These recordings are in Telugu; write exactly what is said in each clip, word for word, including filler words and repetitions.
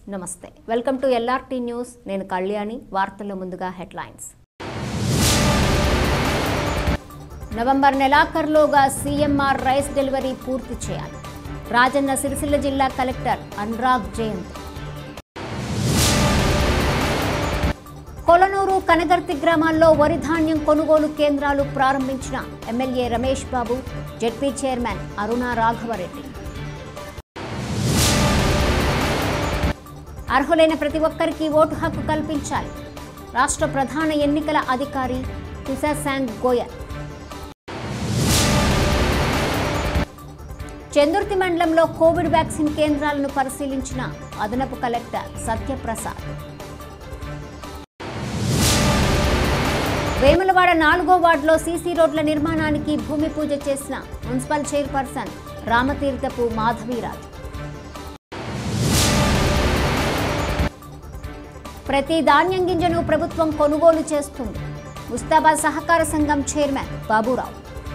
నమస్తే welcome to L R T news నేను కళ్యాణి వార్తల్లో ముందుగా హెడ్లైన్స్ నవంబర్ నెలాఖరులోగా సీఎంఆర్ రైస్ డెలివరీ పూర్తి చేయాలి రాజన్న సిరిసిల్ల జిల్లా కలెక్టర్ అనురాగ్ జయంత్ కొలనూరు కనగర్తి గ్రామాల్లో వరి ధాన్యం కొనుగోలు కేంద్రాలు ప్రారంభించిన MLA Ramesh Babu ZP chairman Aruna Raghavareddy అర్హులైన ప్రతి ఒక్కరికి ఓటు హక్కు కల్పించాలి రాష్ట్ర ప్రధాన ఎన్నికల అధికారి శశాంక్ గోయల్ చందుర్తి మండలంలో కోవిడ్ వ్యాక్సిన్ కేంద్రాలను పరిశీలించిన అదనపు కలెక్టర్ సత్యప్రసాద్ వేములవాడ నాలుగో వార్డులో సీసీ రోడ్ల నిర్మాణానికి భూమి పూజ చేసిన మున్సిపల్ చైర్పర్సన్ రామతీర్థపు మాధవీరాజ్ ప్రతి ధాన్యం గింజను ప్రభుత్వం కొనుగోలు చేస్తుంది ముస్తాబాద్ సహకార సంఘం చైర్మన్ బాబురావు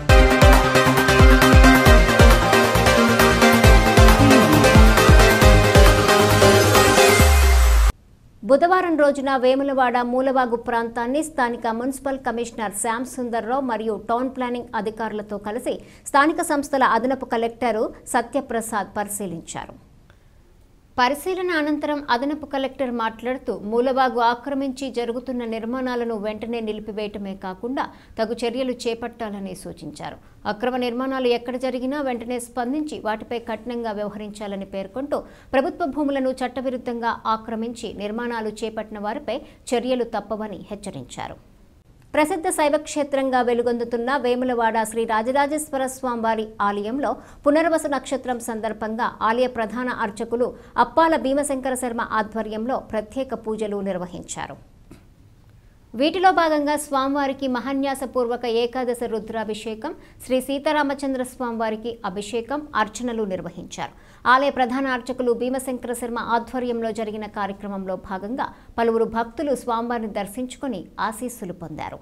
బుధవారం రోజున వేములవాడ మూలవాగు ప్రాంతాన్ని స్థానిక మున్సిపల్ కమిషనర్ శ్యామ్ సుందర్రావు మరియు టౌన్ ప్లానింగ్ అధికారులతో కలిసి స్థానిక సంస్థల అదనపు కలెక్టర్ సత్యప్రసాద్ పరిశీలించారు. పరిశీలన అనంతరం అదనపు కలెక్టర్ మాట్లాడుతూ మూలవాగు ఆక్రమించి జరుగుతున్న నిర్మాణాలను వెంటనే నిలిపివేయటమే కాకుండా తగు చర్యలు చేపట్టాలని సూచించారు. అక్రమ నిర్మాణాలు ఎక్కడ జరిగినా వెంటనే స్పందించి వాటిపై కఠినంగా వ్యవహరించాలని పేర్కొంటూ ప్రభుత్వ భూములను చట్టవిరుద్ధంగా ఆక్రమించి నిర్మాణాలు చేపట్టిన వారిపై చర్యలు తప్పవని హెచ్చరించారు. ప్రసిద్ధ శైవక్షేత్రంగా వెలుగొందుతున్న వేములవాడ శ్రీ రాజరాజేశ్వర స్వామివారి ఆలయంలో పునర్వసు నక్షత్రం సందర్భంగా ఆలయ ప్రధాన అర్చకులు అప్పాల భీమశంకర శర్మ ఆధ్వర్యంలో ప్రత్యేక పూజలు నిర్వహించారు. వీటిలో భాగంగా స్వామివారికి మహాన్యాసపూర్వక ఏకాదశ రుద్రాభిషేకం, శ్రీ సీతారామచంద్ర స్వామివారికి అభిషేకం, అర్చనలు నిర్వహించారు. ఆలయ ప్రధాన అర్చకులు భీమశంకర శర్మ ఆధ్వర్యంలో జరిగిన కార్యక్రమంలో భాగంగా పలువురు భక్తులు స్వామివారిని దర్శించుకుని ఆశీస్సులు పొందారు.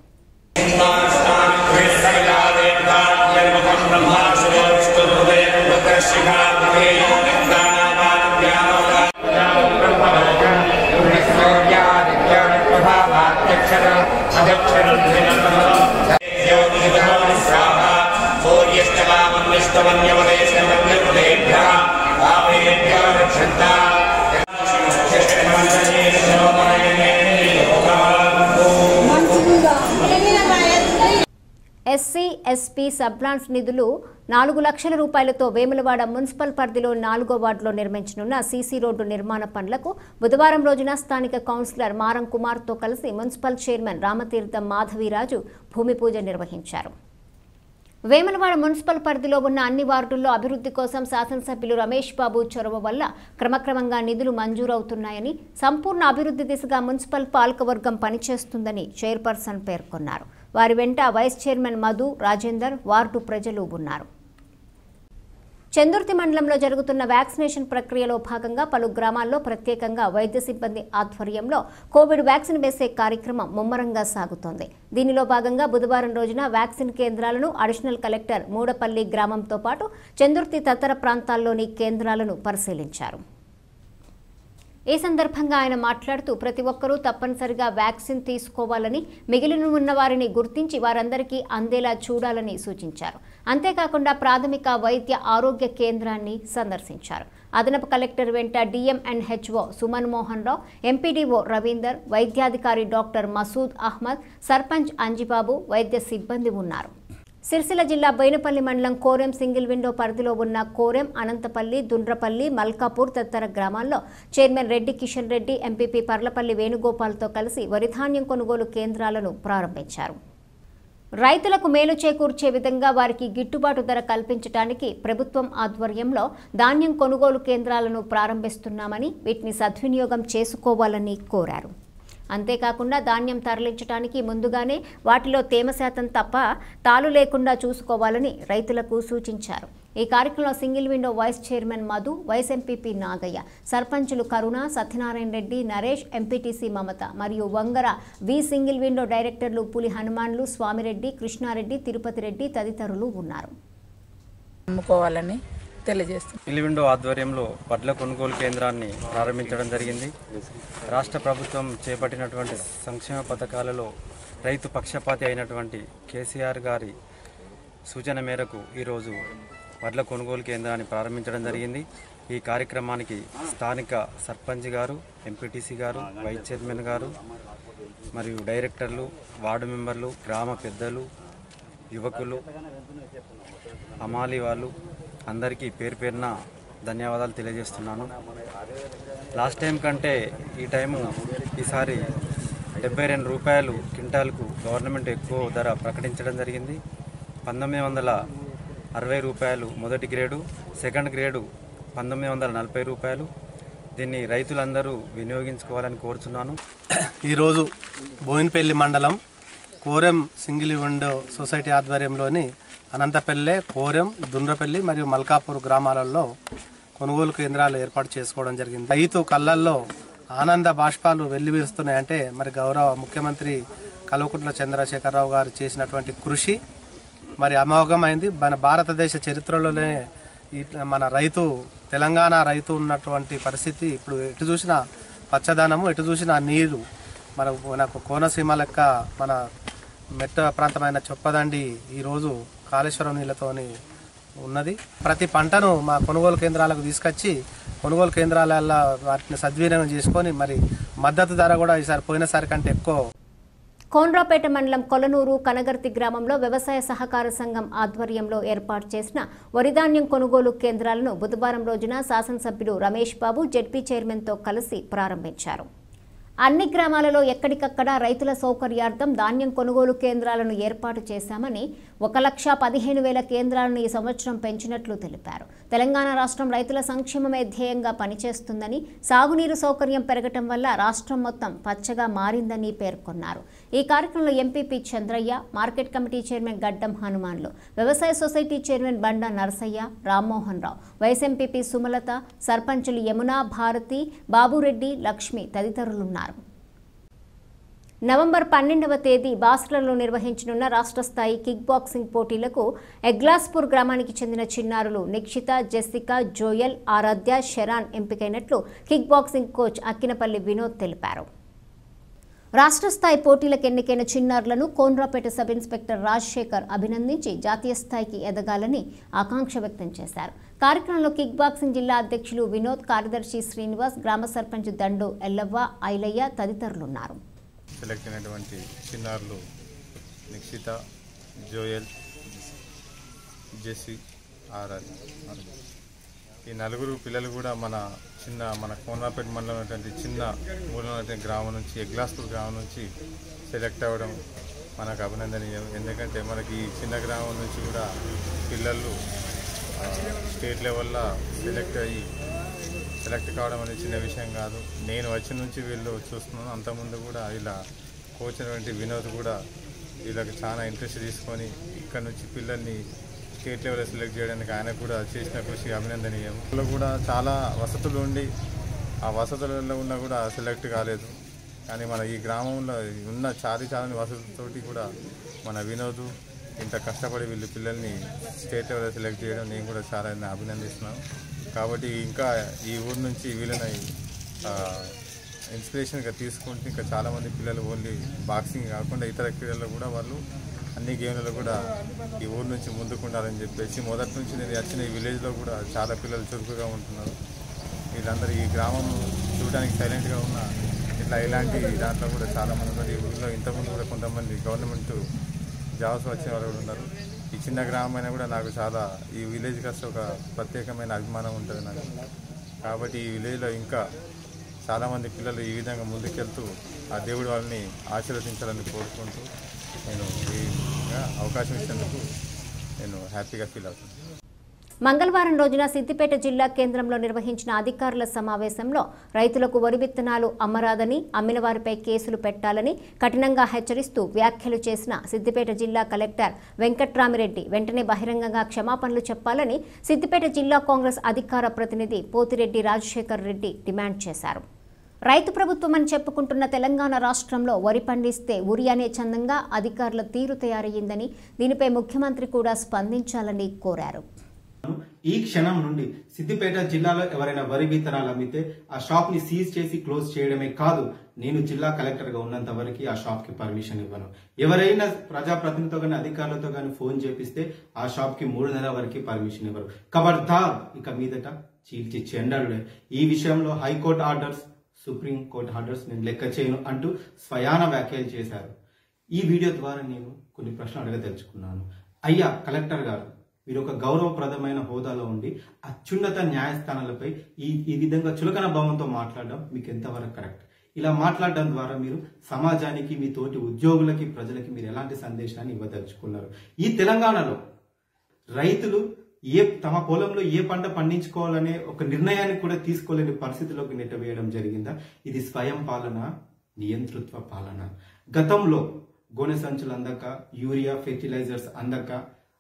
ఎస్సీ ఎస్పీ సబ్లాన్స్ నిధులు నాలుగు లక్షల రూపాయలతో వేములవాడ మున్సిపల్ పరిధిలో నాలుగో వార్డులో నిర్మించనున్న సీసీ రోడ్డు నిర్మాణ పనులకు బుధవారం రోజున స్థానిక కౌన్సిలర్ మారం కుమార్తో కలిసి మున్సిపల్ చైర్మన్ రామతీర్థం మాధవీరాజు భూమి పూజ నిర్వహించారు. వేములవాడ మున్సిపల్ పరిధిలో ఉన్న అన్ని వార్డుల్లో అభివృద్ధి కోసం శాసనసభ్యులు రమేష్ బాబు చొరవ వల్ల క్రమక్రమంగా నిధులు మంజూరవుతున్నాయని, సంపూర్ణ అభివృద్ధి దిశగా మున్సిపల్ పాలకవర్గం పనిచేస్తుందని చైర్పర్సన్ పేర్కొన్నారు. వారి వెంట vice chairman Madhu, Rajender, ward ప్రజలు ఉన్నారు. చందుర్తి మండలంలో జరుగుతున్న వ్యాక్సినేషన్ ప్రక్రియలో భాగంగా పలు గ్రామాల్లో ప్రత్యేకంగా వైద్య సిబ్బంది ఆధ్వర్యంలో కోవిడ్ వ్యాక్సిన్ వేసే కార్యక్రమం ముమ్మరంగా సాగుతోంది. దీనిలో భాగంగా బుధవారం రోజున వ్యాక్సిన్ కేంద్రాలను అడిషనల్ కలెక్టర్ మూడపల్లి గ్రామంతో పాటు చందుర్తి తదితర ప్రాంతాల్లోని కేంద్రాలను పరిశీలించారు. ఈ సందర్భంగా ఆయన మాట్లాడుతూ ప్రతి ఒక్కరూ తప్పనిసరిగా వ్యాక్సిన్ తీసుకోవాలని, మిగిలిన ఉన్న వారిని గుర్తించి వారందరికీ అందేలా చూడాలని సూచించారు. అంతేకాకుండా ప్రాథమిక వైద్య ఆరోగ్య కేంద్రాన్ని సందర్శించారు. అదనపు కలెక్టర్ వెంట DM and HO Suman Mohan Rao, MPDO Ravinder, వైద్యాధికారి డాక్టర్ మసూద్ అహ్మద్, సర్పంచ్ అంజిబాబు, వైద్య సిబ్బంది ఉన్నారు. సిరిసిల్ల జిల్లా బోయినపల్లి మండలం కోరెం సింగిల్ విండో పరిధిలో ఉన్న కోరెం, అనంతపల్లి, దుండ్రపల్లి, మల్కాపూర్ తదితర గ్రామాల్లో చైర్మన్ రెడ్డి కిషన్ రెడ్డి, ఎంపీపీ పర్లపల్లి వేణుగోపాల్తో కలిసి వరిధాన్యం కొనుగోలు కేంద్రాలను ప్రారంభించారు. రైతులకు మేలు చేకూర్చే విధంగా వారికి గిట్టుబాటు ధర కల్పించడానికి ప్రభుత్వం ఆధ్వర్యంలో ధాన్యం కొనుగోలు కేంద్రాలను ప్రారంభిస్తున్నామని, వీటిని సద్వినియోగం చేసుకోవాలని కోరారు. అంతేకాకుండా ధాన్యం తరలించడానికి ముందుగానే వాటిలో తేమ శాతం తప్ప తాలు లేకుండా చూసుకోవాలని రైతులకు సూచించారు. ఈ కార్యక్రమంలో single window vice chairman Madhu, vice MPP Nagaiah, సర్పంచులు కరుణ, సత్యనారాయణ రెడ్డి, నరేష్, ఎంపీటీసీ మమత మరియు వంగర వి సింగిల్ విండో డైరెక్టర్లు పులి హనుమాన్లు, స్వామిరెడ్డి, కృష్ణారెడ్డి, తిరుపతి రెడ్డి తదితరులు ఉన్నారు. తెలియజేస్తాం. ఇలివిండో ఆధ్వర్యంలో వడ్ల కొనుగోలు కేంద్రాన్ని ప్రారంభించడం జరిగింది. రాష్ట్ర ప్రభుత్వం చేపట్టినటువంటి సంక్షేమ పథకాలలో రైతు పక్షపాతి అయినటువంటి కేసీఆర్ గారి సూచన మేరకు ఈరోజు వడ్ల కొనుగోలు కేంద్రాన్ని ప్రారంభించడం జరిగింది. ఈ కార్యక్రమానికి స్థానిక సర్పంచ్ గారు, ఎంపీటీసీ గారు, వైస్ చైర్మన్ గారు మరియు డైరెక్టర్లు, వార్డు మెంబర్లు, గ్రామ పెద్దలు, యువకులు, అమాలి వాళ్ళు అందరికీ పేరు పేరున ధన్యవాదాలు తెలియజేస్తున్నాను. లాస్ట్ టైం కంటే ఈ టైము ఈసారి డెబ్బై రెండు రూపాయలు క్వింటాల్కు గవర్నమెంట్ ఎక్కువ ధర ప్రకటించడం జరిగింది. పంతొమ్మిది వందల అరవై రూపాయలు మొదటి గ్రేడు, సెకండ్ గ్రేడు పంతొమ్మిది వందల నలభై రూపాయలు. దీన్ని రైతులందరూ వినియోగించుకోవాలని కోరుతున్నాను. ఈరోజు బోయినపల్లి మండలం కోరెం సింగిల్ విండో సొసైటీ ఆధ్వర్యంలోని అనంతపల్లె, కోరెం, దుండ్రపల్లి మరియు మల్కాపూర్ గ్రామాలలో కొనుగోలు కేంద్రాలు ఏర్పాటు చేసుకోవడం జరిగింది. రైతు కళ్ళల్లో ఆనంద బాష్పాలు వెల్లివిరుస్తున్నాయంటే మరి గౌరవ ముఖ్యమంత్రి కల్వకుంట్ల చంద్రశేఖరరావు గారు చేసినటువంటి కృషి మరి అమోఘమైంది. మన భారతదేశ చరిత్రలోనే మన రైతు తెలంగాణ రైతు ఉన్నటువంటి పరిస్థితి ఇప్పుడు ఎటు చూసినా పచ్చదనము, ఎటు చూసినా నీరు, మన మనకు కోనసీమ లెక్క మన మెట్ట ప్రాంతమైన చొప్పదండి ఈరోజు కాళేశ్వరం నీళ్ళతోని ఉన్నది. ప్రతి పంటను మా కొనుగోలు కేంద్రాలకు తీసుకొచ్చి కొనుగోలు కేంద్రాలలో వాటిని సద్వినియోగం చేసుకొని మరి మద్దతు ధర కూడా ఈసారి పోయినసారి కంటే ఎక్కువ. కోన్రాపేట మండలం కొలనూరు కనగర్తి గ్రామంలో వ్యవసాయ సహకార సంఘం ఆధ్వర్యంలో ఏర్పాటు చేసిన వరిధాన్యం కొనుగోలు కేంద్రాలను బుధవారం రోజున శాసనసభ్యుడు రమేష్ బాబు జెడ్పీ చైర్మన్తో కలిసి ప్రారంభించారు. అన్ని గ్రామాలలో ఎక్కడికక్కడ రైతుల సౌకర్యార్థం ధాన్యం కొనుగోలు కేంద్రాలను ఏర్పాటు చేశామని, ఒక లక్ష పదిహేను వేల కేంద్రాలను ఈ సంవత్సరం పెంచినట్లు తెలిపారు. తెలంగాణ రాష్ట్రం రైతుల సంక్షేమమే ధ్యేయంగా పనిచేస్తుందని, సాగునీరు సౌకర్యం పెరగటం వల్ల రాష్ట్రం మొత్తం పచ్చగా మారిందని పేర్కొన్నారు. ఈ కార్యక్రమంలో MPP Chandraiah, market committee chairman Gaddam Hanumanlu, వ్యవసాయ society chairman Banda Narasaiah, Rammohan Rao, vice MPP Sumalatha, సర్పంచులు యమునా, భారతి, బాబురెడ్డి, లక్ష్మి తదితరులున్నారు. నవంబర్ పన్నెండవ తేదీ బాస్టన్లో నిర్వహించనున్న రాష్ట్ర స్థాయి కిక్ బాక్సింగ్ పోటీలకు ఎగ్లాస్పూర్ గ్రామానికి చెందిన చిన్నారులు Nikshitha, Jessica, Joel, Aaradhya, Sharon ఎంపికైనట్లు kick boxing coach Akkinapalli Vinod తెలిపారు. రాష్ట్ర స్థాయి పోటీలకు ఎన్నికైన చిన్నారులను కోన్రాపేట సబ్ ఇన్స్పెక్టర్ రాజశేఖర్ అభినందించి జాతీయ స్థాయికి ఎదగాలని ఆకాంక్ష వ్యక్తం చేశారు. కార్యక్రమంలో కిక్ బాక్సింగ్ జిల్లా అధ్యక్షులు వినోద్, కార్యదర్శి శ్రీనివాస్, గ్రామ సర్పంచ్ దండు ఎల్లవ్వ, ఐలయ్య తదితరులున్నారు. సెలెక్ట్ అయినటువంటి చిన్నారులు నిక్షిత, జోయల్, జెసి, ఆరాధ, ఈ నలుగురు పిల్లలు కూడా మన చిన్న మన కోనరాపేట మండలం ఉన్నటువంటి చిన్న ఊళ్ళో గ్రామం నుంచి, ఎగ్లాస్పూర్ గ్రామం నుంచి సెలెక్ట్ అవ్వడం మనకు అభినందనీయం. ఎందుకంటే మనకి ఈ చిన్న గ్రామం నుంచి కూడా పిల్లలు స్టేట్ లెవెల్లో సెలెక్ట్ అయ్యి సెలెక్ట్ కావడం అనేది చిన్న విషయం కాదు. నేను వచ్చిన నుంచి వీళ్ళు చూస్తున్నాను. అంతకుముందు కూడా ఇలా కోచ్ అయినటువంటి వినోద్ కూడా వీళ్ళకి చాలా ఇంట్రెస్ట్ తీసుకొని ఇక్కడ నుంచి పిల్లల్ని స్టేట్ లెవెల్లో సెలెక్ట్ చేయడానికి ఆయన కూడా చేసిన కృషి అభినందనీయం. వీళ్ళు కూడా చాలా వసతులు ఉండి ఆ వసతులలో ఉన్నా కూడా సెలెక్ట్ కాలేదు. కానీ మన ఈ గ్రామంలో ఉన్న చాది చాలని వసతులతోటి కూడా మన వినోద్ ఇంత కష్టపడి వీళ్ళు పిల్లల్ని స్టేట్ లెవెల్లో సెలెక్ట్ చేయడం నేను కూడా చాలా అభినందిస్తున్నాను. కాబట్టి ఇంకా ఈ ఊరు నుంచి వీళ్ళని ఇన్స్పిరేషన్గా తీసుకుంటే ఇంకా చాలామంది పిల్లలు ఓన్లీ బాక్సింగ్ కాకుండా ఇతర క్రీడల్లో కూడా వాళ్ళు అన్ని గేమ్లలో కూడా ఈ ఊరు నుంచి ముందుకుండాలని చెప్పేసి మొదటి నుంచి నేను వచ్చిన ఈ విలేజ్లో కూడా చాలా పిల్లలు చురుకుగా ఉంటున్నారు. వీళ్ళందరూ ఈ గ్రామం చూడడానికి సైలెంట్గా ఉన్న ఇట్లా ఇలాంటి దాంట్లో కూడా చాలామంది ఉన్నారు. ఈ ఊళ్ళో ఇంతకుముందు కూడా కొంతమంది గవర్నమెంట్ జాబ్స్ వచ్చిన వాళ్ళు కూడా ఉన్నారు. ఈ చిన్న గ్రామం అయినా కూడా నాకు చాలా ఈ విలేజ్కి వస్తే ఒక ప్రత్యేకమైన అభిమానం ఉంటుంది నాకు. కాబట్టి ఈ విలేజ్లో ఇంకా చాలామంది పిల్లలు ఈ విధంగా ముందుకెళ్తూ ఆ దేవుడు వాళ్ళని ఆశీర్వదించాలని కోరుకుంటూ నేను ఈ అవకాశం ఇచ్చినందుకు నేను హ్యాపీగా ఫీల్ అవుతున్నాను. మంగళవారం రోజున సిద్దిపేట జిల్లా కేంద్రంలో నిర్వహించిన అధికారుల సమావేశంలో రైతులకు వరి విత్తనాలు అమ్మరాదని, అమ్మిన వారిపై కేసులు పెట్టాలని కఠినంగా హెచ్చరిస్తూ వ్యాఖ్యలు చేసిన సిద్దిపేట జిల్లా కలెక్టర్ వెంకట్రామిరెడ్డి వెంటనే బహిరంగంగా క్షమాపణలు చెప్పాలని సిద్దిపేట జిల్లా కాంగ్రెస్ అధికార ప్రతినిధి పోతిరెడ్డి రాజశేఖర్ రెడ్డి డిమాండ్ చేశారు. రైతు ప్రభుత్వం అని చెప్పుకుంటున్న తెలంగాణ రాష్ట్రంలో వరి పండిస్తే ఉరి అనే చందంగా అధికారుల తీరు తయారయ్యిందని, దీనిపై ముఖ్యమంత్రి కూడా స్పందించాలని కోరారు. ఈ క్షణం నుండి సిద్దిపేట జిల్లాలో ఎవరైనా వరి విత్తనాలు అమ్మితే ఆ షాప్ ని సీజ్ చేసి క్లోజ్ చేయడమే కాదు, నేను జిల్లా కలెక్టర్ గా ఉన్నంత వరకు ఆ షాప్ కి పర్మిషన్ ఇవ్వను. ఎవరైనా ప్రజాప్రతినిధితో గానీ అధికారులతో గానీ ఫోన్ చేపిస్తే ఆ షాప్ కి మూడు నెలల వరకు పర్మిషన్ ఇవ్వరు. ఖబర్దార్, ఇక మీదట చీల్చి చెండాలుడే. ఈ విషయంలో high court orders, supreme court orders నేను లెక్క చేయను అంటూ స్వయాన వ్యాఖ్యలు చేశారు. ఈ వీడియో ద్వారా నేను కొన్ని ప్రశ్నలు అడగదలుచుకున్నాను. అయ్యా కలెక్టర్ గారు, మీరు ఒక గౌరవప్రదమైన హోదాలో ఉండి అత్యున్నత న్యాయస్థానాలపై ఈ ఈ విధంగా చులకన భావంతో మాట్లాడడం మీకు ఎంతవరకు కరెక్ట్? ఇలా మాట్లాడడం ద్వారా మీరు సమాజానికి, మీ తోటి ఉద్యోగులకి, ప్రజలకి మీరు ఎలాంటి సందేశాన్ని ఇవ్వదలుచుకున్నారు? ఈ తెలంగాణలో రైతులు ఏ తమ పొలంలో ఏ పంట పండించుకోవాలనే ఒక నిర్ణయాన్ని కూడా తీసుకోలేని పరిస్థితిలోకి నెట్టవేయడం జరిగిందా? ఇది స్వయం పాలన, నియంతృత్వ పాలన. గతంలో గోనె సంచులు అందక, యూరియా ఫెర్టిలైజర్స్ అందక,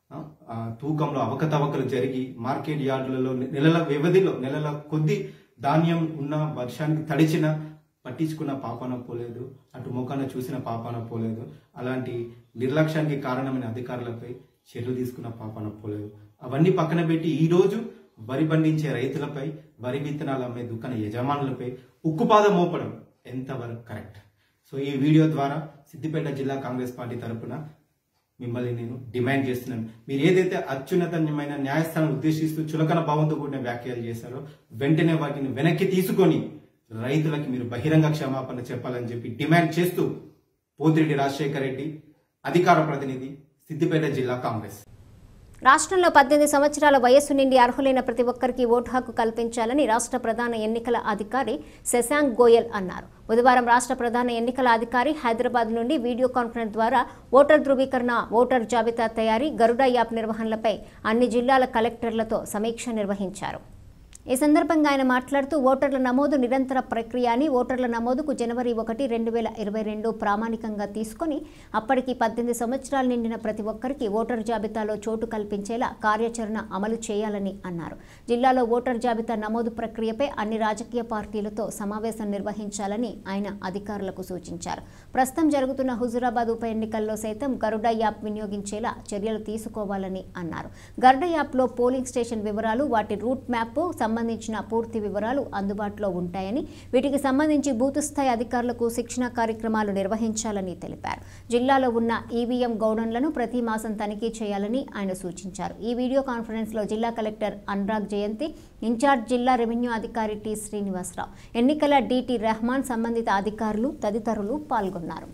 తూకంలో అవకతవకలు జరిగి మార్కెట్ యార్డులలో నెలల వ్యవధిలో నెలల కొద్ది ధాన్యం ఉన్న వర్షానికి తడిచిన పట్టించుకున్న పాపాన పోలేదు, అటు ముఖాన చూసిన పాపాన పోలేదు. అలాంటి నిర్లక్ష్యానికి కారణమైన అధికారులపై చర్యలు తీసుకున్న పాపాన పోలేదు. అవన్నీ పక్కన పెట్టి ఈ రోజు వరి పండించే రైతులపై, వరి విత్తనాలు అమ్మే దుకాణ యజమానులపై ఉక్కుపాదం మోపడం ఎంతవరకు కరెక్ట్? సో ఈ వీడియో ద్వారా సిద్దిపేట జిల్లా కాంగ్రెస్ పార్టీ తరఫున మిమ్మల్ని నేను డిమాండ్ చేస్తున్నాను. మీరు ఏదైతే అత్యున్నతమైన న్యాయస్థానం ఉద్దేశిస్తూ చులకన భావంతో కూడిన వ్యాఖ్యలు చేశారో వెంటనే వాటిని వెనక్కి తీసుకొని రైతులకి మీరు బహిరంగ క్షమాపణ చెప్పాలని చెప్పి డిమాండ్ చేస్తూ పోతిరెడ్డి రాజశేఖర్ రెడ్డి, అధికార ప్రతినిధి, సిద్దిపేట జిల్లా కాంగ్రెస్. రాష్ట్రంలో పద్దెనిమిది సంవత్సరాల వయస్సు నుండి అర్హులైన ప్రతి ఒక్కరికి ఓటు హక్కు కల్పించాలని రాష్ట్ర ప్రధాన ఎన్నికల అధికారి శశాంక్ గోయల్ అన్నారు. బుధవారం రాష్ట్ర ప్రధాన ఎన్నికల అధికారి హైదరాబాద్ నుండి వీడియో కాన్ఫరెన్స్ ద్వారా ఓటర్ ధృవీకరణ, ఓటర్ జాబితా తయారీ, గరుడ యాప్ నిర్వహణలపై అన్ని జిల్లాల కలెక్టర్లతో సమీక్ష నిర్వహించారు. ఈ సందర్భంగా ఆయన మాట్లాడుతూ ఓటర్ల నమోదు నిరంతర ప్రక్రియ అని, ఓటర్ల నమోదుకు జనవరి ఒకటి రెండు వేల ఇరవై రెండు ప్రామాణికంగా తీసుకుని అప్పటికి పద్దెనిమిది సంవత్సరాలు నిండిన ప్రతి ఒక్కరికి ఓటర్ జాబితాలో చోటు కల్పించేలా కార్యాచరణ అమలు చేయాలని అన్నారు. జిల్లాలో ఓటర్ జాబితా నమోదు ప్రక్రియపై అన్ని రాజకీయ పార్టీలతో సమావేశం నిర్వహించాలని ఆయన అధికారులకు సూచించారు. ప్రస్తుతం జరుగుతున్న హుజూరాబాద్ ఉప ఎన్నికల్లో సైతం గరుడ యాప్ వినియోగించేలా చర్యలు తీసుకోవాలని అన్నారు. గరుడ యాప్లో పోలింగ్ స్టేషన్ వివరాలు, వాటి రూట్ మ్యాప్ సంబంధించిన పూర్తి వివరాలు అందుబాటులో ఉంటాయని, వీటికి సంబంధించి బూత్ స్థాయి అధికారులకు శిక్షణ కార్యక్రమాలు నిర్వహించాలని తెలిపారు. జిల్లాలో ఉన్న ఈవీఎం గౌడన్లను ప్రతి మాసం తనిఖీ చేయాలని ఆయన సూచించారు. ఈ వీడియో కాన్ఫరెన్స్ లో జిల్లా కలెక్టర్ అనురాగ్ జయంతి, ఇన్ఛార్జ్ జిల్లా రెవెన్యూ అధికారి టి శ్రీనివాసరావు, ఎన్నికల డిటి రెహమాన్, సంబంధిత అధికారులు తదితరులు పాల్గొన్నారు.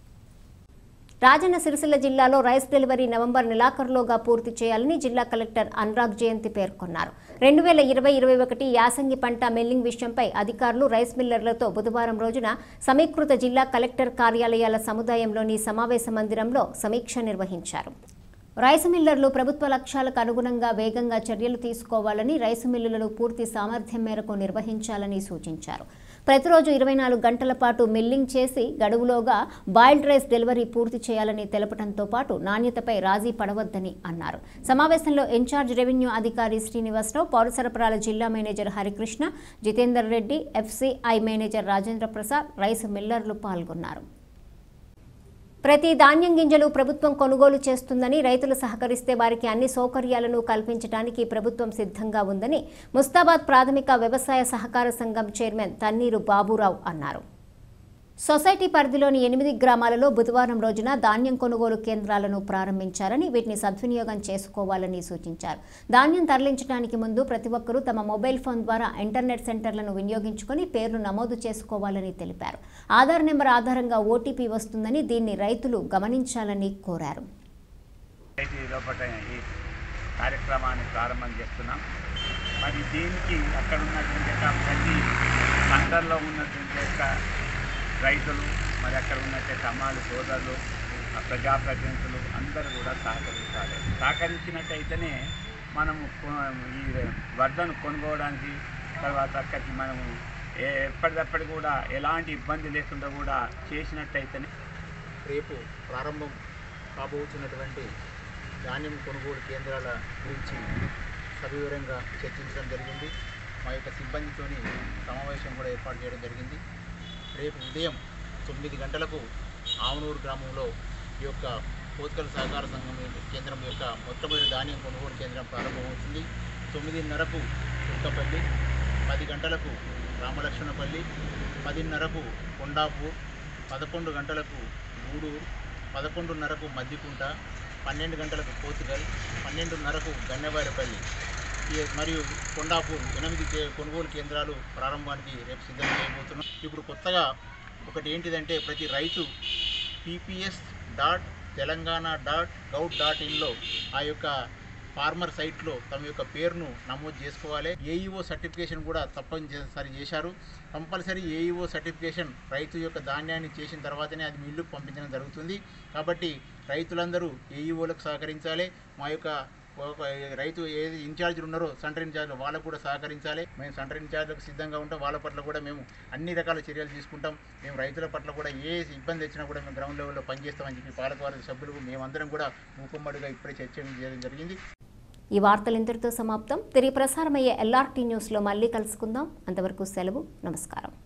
రాజన్న సిరిసిల్ల జిల్లాలో రైస్ డెలివరీ నవంబర్ నెలాఖరులోగా పూర్తి చేయాలని జిల్లా కలెక్టర్ అనురాగ్ జయంతి పేర్కొన్నారు. రెండు వేల ఇరవై ఇరవై ఒకటి యాసంగి పంట మిల్లింగ్ విషయంపై అధికారులు రైస్ మిల్లర్లతో బుధవారం రోజున సమీకృత జిల్లా కలెక్టర్ కార్యాలయాల సముదాయంలోని సమావేశ మందిరంలో సమీక్ష నిర్వహించారు. రైసు మిల్లర్లు ప్రభుత్వ లక్ష్యాలకు అనుగుణంగా వేగంగా చర్యలు తీసుకోవాలని, రైసు మిల్లులను పూర్తి సామర్థ్యం మేరకు నిర్వహించాలని సూచించారు. ప్రతిరోజు ఇరవై నాలుగు గంటల పాటు మిల్లింగ్ చేసి గడువులోగా బాయిల్డ్ రైస్ డెలివరీ పూర్తి చేయాలని తెలపడంతో పాటు నాణ్యతపై రాజీ పడవద్దని అన్నారు. సమావేశంలో ఇన్ఛార్జ్ రెవెన్యూ అధికారి శ్రీనివాసరావు, పౌర సరఫరాల జిల్లా manager Harikrishna, Jitender Reddy, FCI manager Rajendra Prasad, rice మిల్లర్లు పాల్గొన్నారు. ప్రతి ధాన్యం గింజలు ప్రభుత్వం కొనుగోలు చేస్తుందని, రైతులు సహకరిస్తే వారికి అన్ని సౌకర్యాలను కల్పించడానికి ప్రభుత్వం సిద్ధంగా ఉందని ముస్తాబాద్ ప్రాథమిక వ్యవసాయ సహకార సంఘం చైర్మన్ తన్నీరు బాబురావు అన్నారు. సొసైటీ పరిధిలోని ఎనిమిది గ్రామాలలో బుధవారం రోజున ధాన్యం కొనుగోలు కేంద్రాలను ప్రారంభించారని, వీటిని సద్వినియోగం చేసుకోవాలని సూచించారు. ధాన్యం తరలించడానికి ముందు ప్రతి ఒక్కరూ తమ మొబైల్ ఫోన్ ద్వారా ఇంటర్నెట్ సెంటర్లను వినియోగించుకొని పేర్లు నమోదు చేసుకోవాలని తెలిపారు. ఆధార్ నెంబర్ ఆధారంగా ఓటీపీ వస్తుందని, దీన్ని రైతులు గమనించాలని కోరారు. కార్యక్రమాన్ని ప్రారంభం చేస్తున్నాం. మరి దీనికి అక్కడ ఉన్నటువంటి ప్రతి సెంటర్లో ఉన్నటువంటి రైతులు, మరి అక్కడ ఉన్నటువంటి అమ్మాలు, సోదరులు, ప్రజాప్రతినిధులు అందరూ కూడా సహకరించాలి. సహకరించినట్టయితేనే మనము ఈ వడ్లను కొనుక్కోవడానికి, తర్వాత అక్కడికి మనము ఎప్పటికప్పుడు కూడా ఎలాంటి ఇబ్బంది లేకుండా కూడా చేసినట్టయితేనే రేపు ప్రారంభం కాబోతున్నటువంటి ధాన్యం కొనుగోలు కేంద్రాల గురించి సవివరంగా చర్చించడం జరిగింది. మా యొక్క సిబ్బందితోని సమావేశం కూడా ఏర్పాటు చేయడం జరిగింది. రేపు ఉదయం తొమ్మిది గంటలకు ఆవనూరు గ్రామంలో ఈ యొక్క పోత్కల్ సహకార సంఘం కేంద్రం యొక్క మొట్టమొదటి ధాన్యం కొనుగోలు కేంద్రం ప్రారంభమవుతుంది. తొమ్మిదిన్నరకు చుక్కపల్లి, పది గంటలకు రామలక్ష్మణపల్లి, పదిన్నరకు కొండాపూర్, పదకొండు గంటలకు గూడూరు, పదకొండున్నరకు మద్దికుంట, పన్నెండు గంటలకు పోతుగల్, పన్నెండున్నరకు గన్నెవారిపల్లి మరియు కొండాపూర్ ఎనిమిది కొనుగోలు కేంద్రాలు ప్రారంభానికి రేపు సిద్ధం చేయబోతున్నాం. ఇప్పుడు కొత్తగా ఒకటి ఏంటిదంటే ప్రతి రైతు PPS dot Telangana dot gov dot ఇన్లో ఆ యొక్క ఫార్మర్ సైట్లో తమ యొక్క పేరును నమోదు చేసుకోవాలి. ఏఈఓ సర్టిఫికేషన్ కూడా తప్పనిసరి చేశారు. కంపల్సరీ ఏఈఓ సర్టిఫికేషన్ రైతు యొక్క ధాన్యాన్ని చేసిన తర్వాతనే అది మిల్లుకు పంపించడం జరుగుతుంది. కాబట్టి రైతులందరూ ఏఈఓలకు సహకరించాలి. మా యొక్క రైతు ఏది ఇన్ఛార్జీలు ఉన్నారో సెంటర్ ఇన్ఛార్జీలు వాళ్ళకు కూడా సహకరించాలి. మేము సెంటర్ ఇన్ఛార్జీలకు సిద్ధంగా ఉంటాం. వాళ్ళ పట్ల కూడా మేము అన్ని రకాల చర్యలు తీసుకుంటాం. మేము రైతుల పట్ల కూడా ఏ ఇబ్బంది వచ్చినా కూడా మేము గ్రౌండ్ లెవెల్లో పనిచేస్తామని చెప్పి పాలకవర్గ సభ్యులు మేమందరం కూడా మూకుమ్మడిగా ఇప్పుడే చర్చ చేయడం జరిగింది. ఈ వార్తలు ఇంతటితో సమాప్తం. తిరిగి ప్రసారమయ్యే ఎల్ఆర్టీ న్యూస్లో మళ్ళీ కలుసుకుందాం. అంతవరకు సెలవు. నమస్కారం.